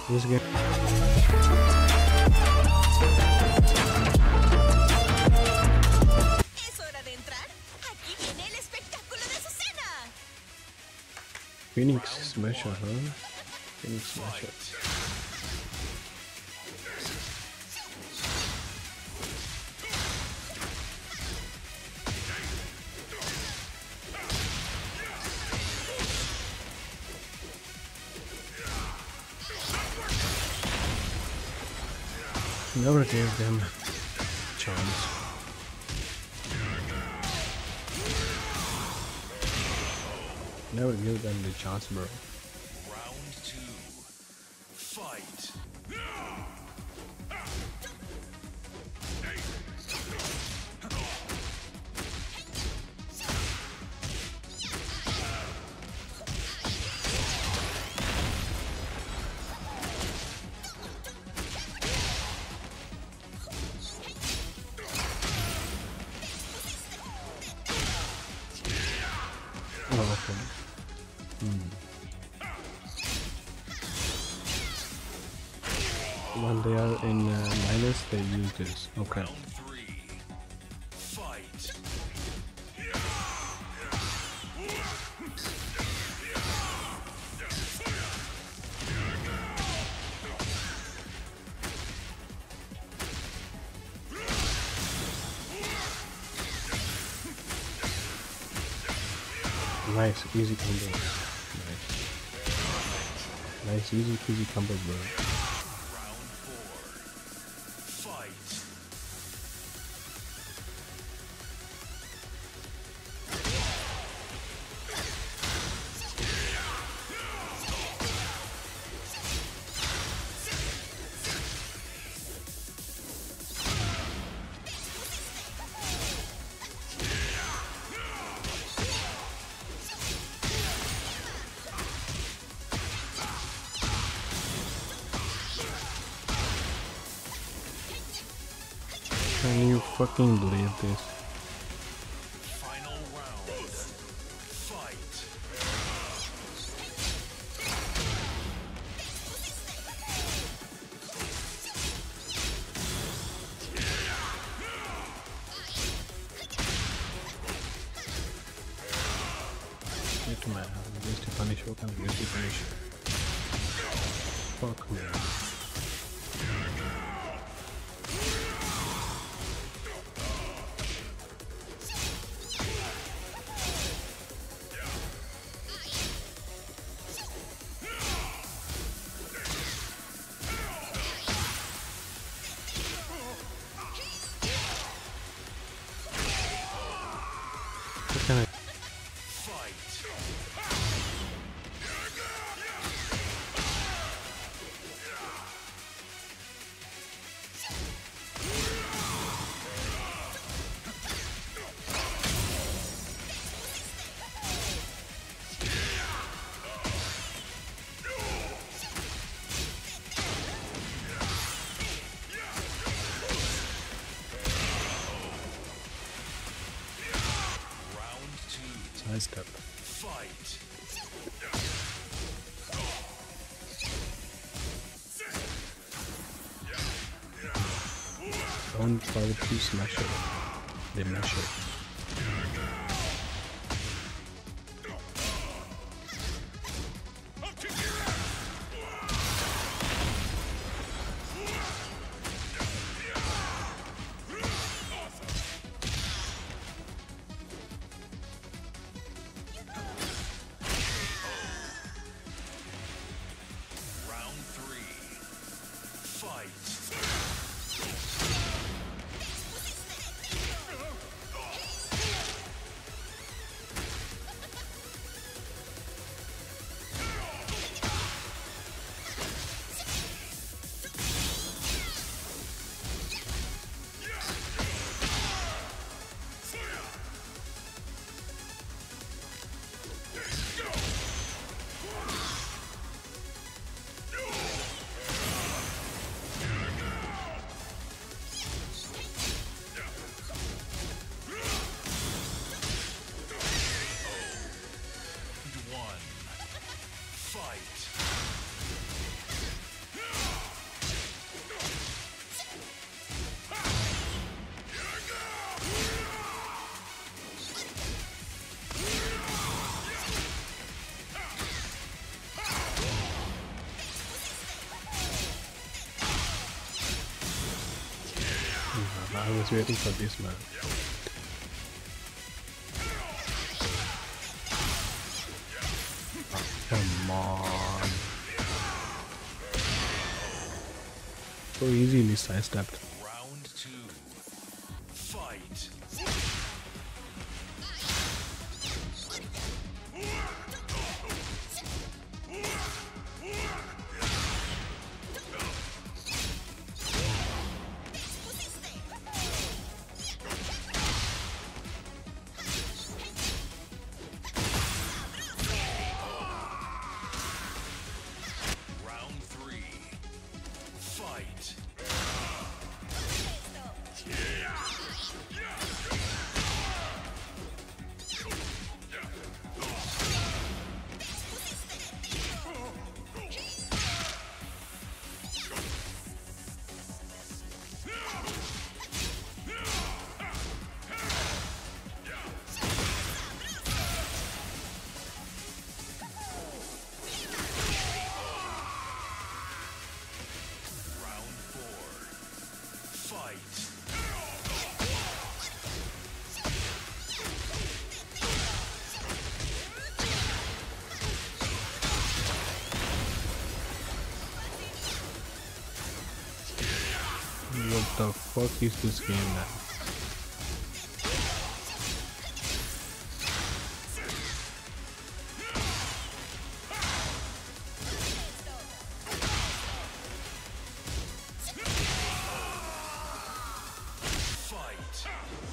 This game. Es hora de entrar. Aquí viene el espectáculo de Azucena. Phoenix Smasher, huh? Phoenix Smasher. Never gave them a chance. Never give them the chance, bro. Round 2. Fight. Oh, okay. When they are in minus, they use this. Okay. Round 3. Fight. Nice, easy combo. Nice. Nice, easy peasy combo, bro. Round 4. Fight. Can you fucking believe this? Final round. Fight. Shit, man. I'm used to punish. What kind of used to punish? Fuck, man. What kind of Fight. Round 2. side step? Fight. Don't try to smash it. They mash it. Round 3. Fight. I was waiting for this, man. Come on. So easily sidestepped. Round 2. Fight. Round 3. Fight. Round 4. Fight. What the fuck is this game, man? Fight.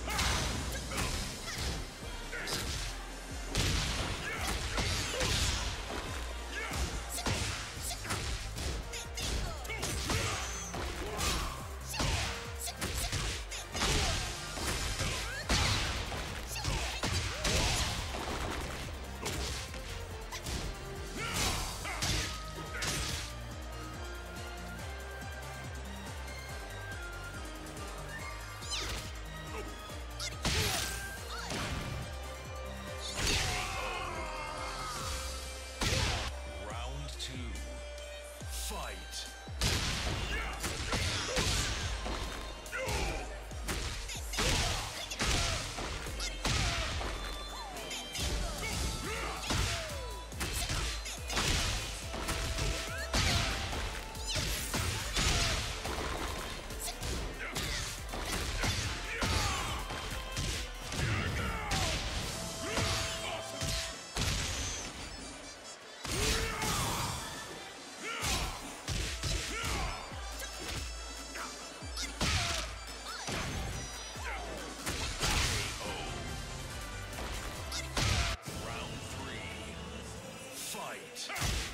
Round 2. Fight. Round 3. Fight.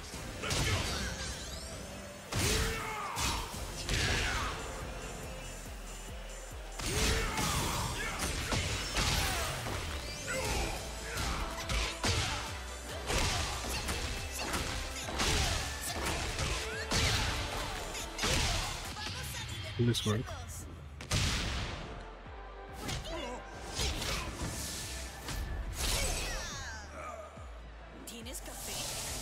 Will this work? ¿Tienes café?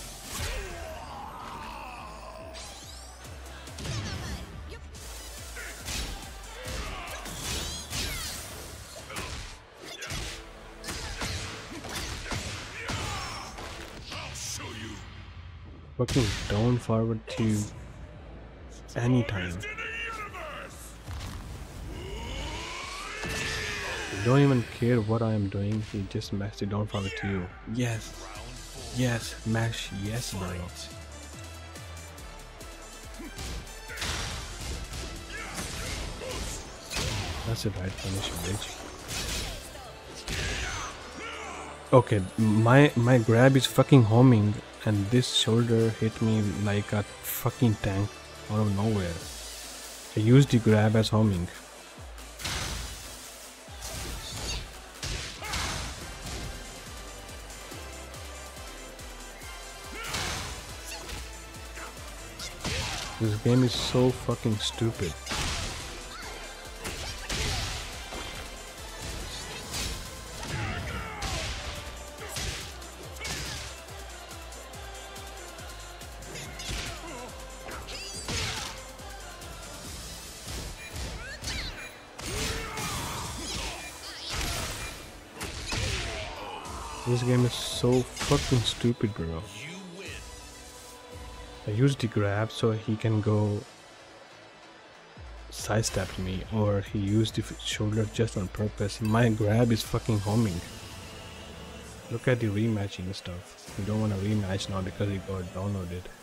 Yup. I'll show you. Fucking down forward to anytime. To the universe. You don't even care what I am doing, he just mashed it down forward to you. Yes, Round 4. yes, mash, yes, bro. Fight. That's the right finisher, bitch. Okay, my grab is fucking homing, and this shoulder hit me like a fucking tank out of nowhere. I used the grab as homing. This game is so fucking stupid. This game is so fucking stupid, bro. You win. I used the grab so he can go sidestep me, or he used the shoulder just on purpose. My grab is fucking homing. Look at the rematching stuff. We don't want to rematch now because he got downloaded.